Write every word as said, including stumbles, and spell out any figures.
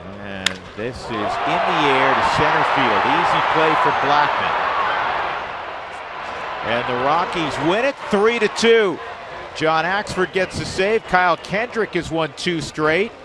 And this is in the air to center field. Easy play for Blackman. And the Rockies win it three to two. John Axford gets the save. Kyle Kendrick has won two straight.